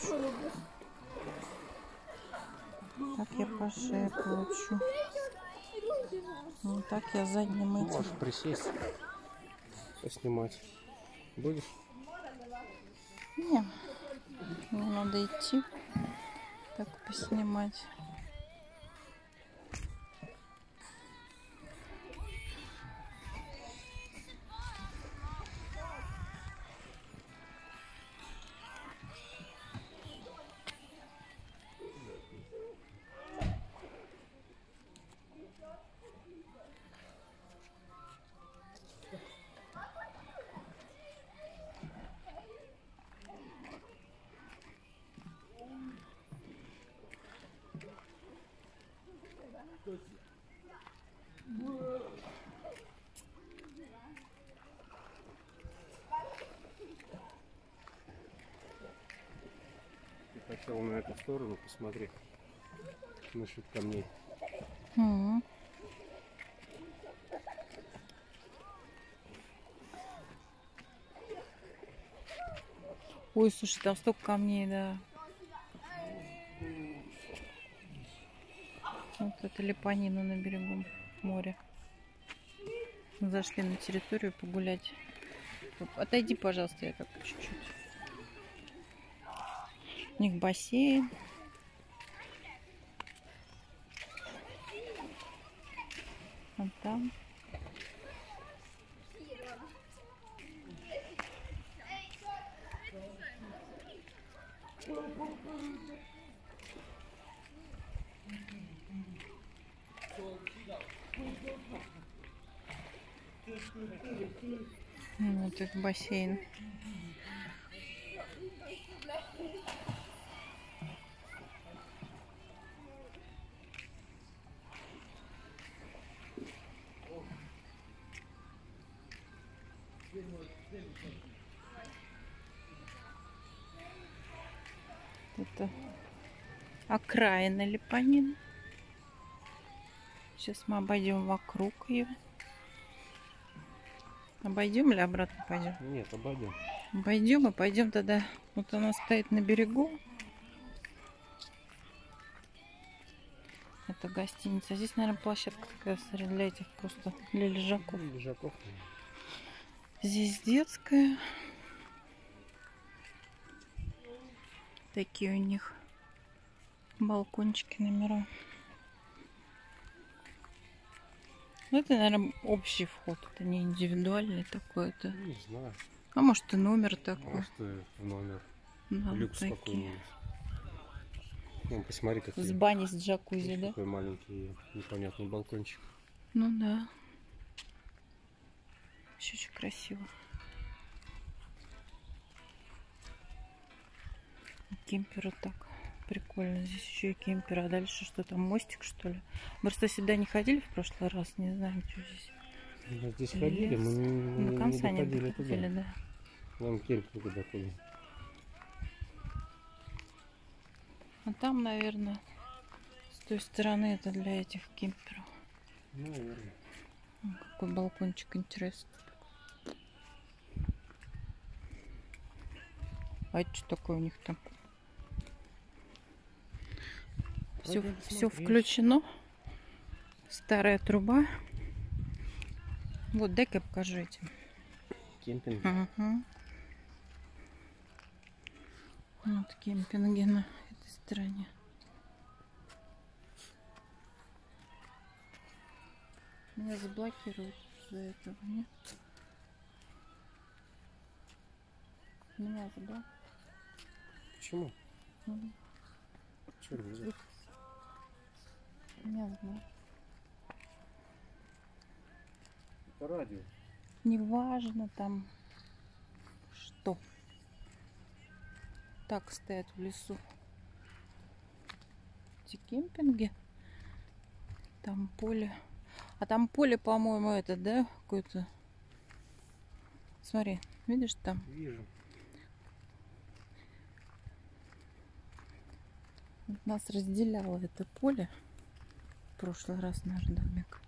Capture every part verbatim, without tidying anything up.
Так я по шее получу. Вот так я задним этим. Можешь присесть, поснимать. Будешь? Не, мне надо идти, так поснимать. Ты хотел на эту сторону посмотреть, насчет камней. Угу. Ой, слушай, там столько камней, да. Вот это Липанина на берегу моря. Мы зашли на территорию погулять. Отойди, пожалуйста, я так чуть-чуть. У них бассейн. Вот там. Вот это бассейн. Это окраина Липанин. Сейчас мы обойдем вокруг ее. Обойдем или обратно пойдем? Нет, обойдем. Обойдем и пойдем тогда. Вот она стоит на берегу. Это гостиница. Здесь, наверное, площадка такая для этих просто, для лежаков. Лежаков. Здесь детская. Такие у них балкончики, номера. Ну, это, наверное, общий вход. Это не индивидуальный такой. Это... Не знаю. А может и номер такой. Может и номер. Да, люкс такие. какой-нибудь. Ну, посмотри, какой. С баней, с джакузи, да? Такой маленький непонятный балкончик. Ну да. Еще очень красиво. Кемперы так прикольно. Здесь еще и кемперы. А дальше что там, мостик, что ли? Мы просто сюда не ходили в прошлый раз. Не знаем, что здесь. Мы здесь ходили, мы не, До конца не не доходили доходили, туда. да. Нам кемпинг доходим. А там, наверное, с той стороны это для этих кемперов. Наверное. Какой балкончик интересный. А это что такое у них там? Все, все включено. Старая труба. Вот, дай-ка покажу этим. Кемпинг. Угу. Вот кемпинги на этой стороне. Меня заблокируют из-за этого, нет? Меня заблокируют. Почему? Угу. Чего нельзя? Не знаю. Это радио. Неважно там что. Так стоят в лесу эти кемпинги. Там поле. А там поле, по-моему, это, да, какое-то. Смотри, видишь там? Вижу. Вот нас разделяло это поле. В прошлый раз наш домик.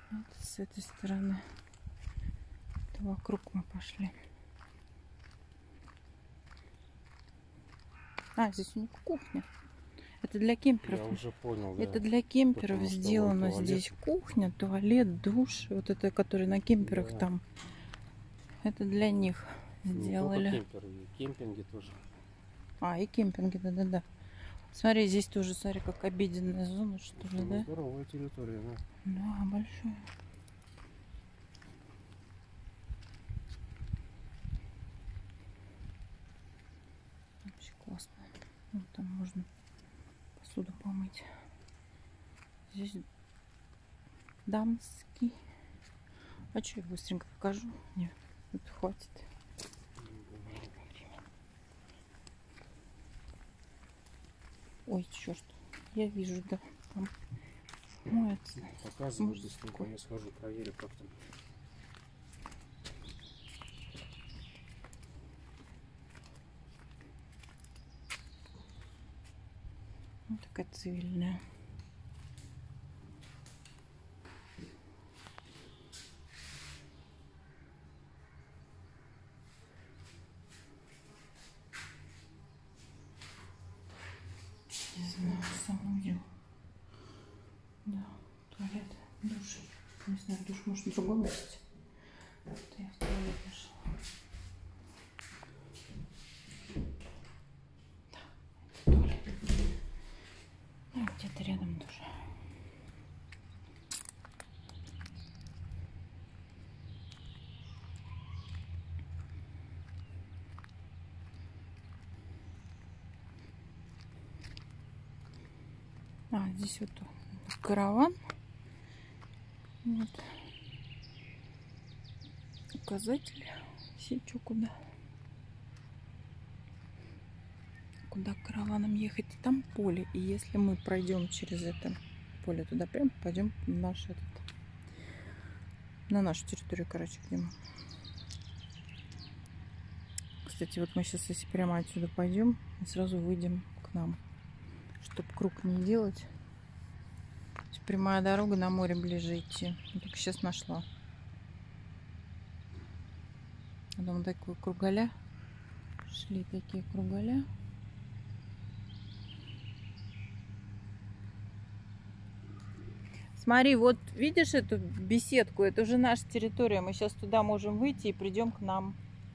Это с этой стороны. Это вокруг мы пошли. А, здесь у них кухня. Это для кемперов. Я уже понял, да. Это для кемперов Потому что сделано. вон туалет. Здесь кухня, туалет, душ. Вот это, который на кемперах Да. там. Это для них сделали. Не только кемперы, и кемпинги тоже. А, и кемпинги, да-да-да. Смотри, здесь тоже, смотри, как обеденная зона, что ли, Ну, да? здоровая территория, да. Да, большая. Вообще классно. Вот там можно посуду помыть. Здесь дамский. А что я быстренько покажу? Нет, это хватит. Ой, черт. Я вижу, да. Там моется. Показывай Мужской. быстренько, я схожу, проверю, как там. Вот такая цивильная. Не знаю, сам увидел. Да, туалет, душ. Не знаю, душ может в другом месте. Вот я в туалет нашла. Да, это туалет. Ну, где-то рядом тоже. А, здесь вот караван. Вот. Указатель. Сечу куда. Куда караваном ехать. И там поле. И если мы пройдем через это поле туда прям, пойдем в наш этот, на нашу территорию, короче, к нему. Кстати, вот мы сейчас, если прямо отсюда пойдем, и сразу выйдем к нам. Чтобы круг не делать. Прямая дорога, на море ближе идти. Я только сейчас нашла. А там такой кругаля. Шли такие кругаля. Смотри, вот видишь эту беседку? Это уже наша территория. Мы сейчас туда можем выйти и придем к нам.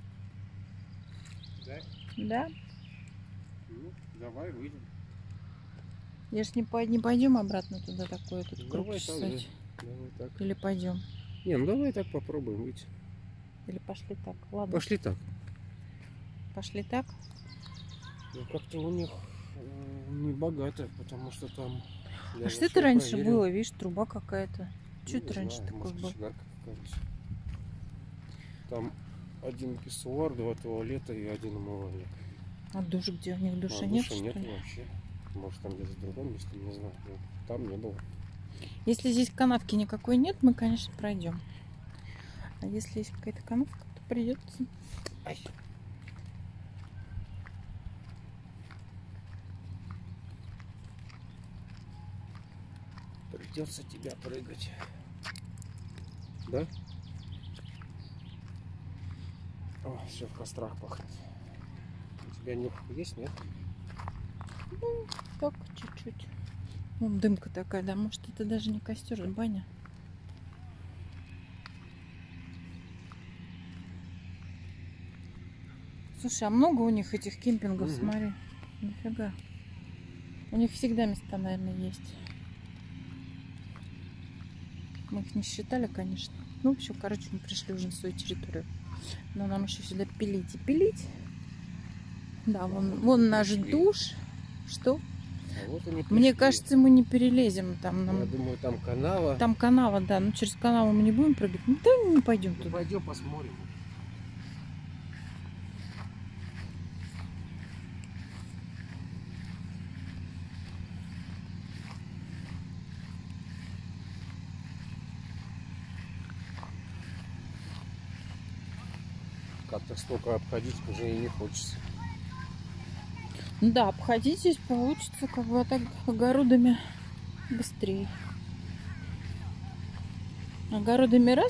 Да? Да? Ну, давай выйдем. Я ж не, по... не пойдем обратно туда такой этот Ну, круг давай так, чесать. да. Давай так. Или пойдем. Не, ну давай так попробуем выйти. Или пошли так. Ладно. Пошли так. Пошли так. Ну как-то у них э, не богато, потому что там. А что это раньше было? Видишь, труба какая-то. Что это не раньше знаю, такое может, было? кочегарка какая-то. Там один писсуар, два туалета и один умывальник. А душ где? У них душа а, нет, душа что нет ли? вообще. Может там где-то в другом месте, не знаю. Но там не было. Если здесь канавки никакой нет, мы, конечно, пройдем. А если есть какая-то канавка, то придется. Ай. Придется тебя прыгать. Да? О, все в кострах пахнет. У тебя нюх есть, нет? Ну, так, чуть-чуть. Вон дымка такая, да, может это даже не костер, а баня. Слушай, а много у них этих кемпингов, Угу. смотри. Нифига. У них всегда места, наверное, есть. Мы их не считали, конечно. Ну, все, короче, мы пришли уже на свою территорию. Но нам еще сюда пилить и пилить. Да, вон, вон наш Пришли. душ. Что? А вот они Мне пришли. кажется, мы не перелезем. Там, нам... Я думаю, там канава. там канава, да. Ну, через канаву мы не будем прыгать. Ну, да, не пойдем Ну, туда. пойдем посмотрим. Как-то столько обходить уже и не хочется. Ну да, обходить здесь получится, как бы, а так огородами быстрее. Огородами раз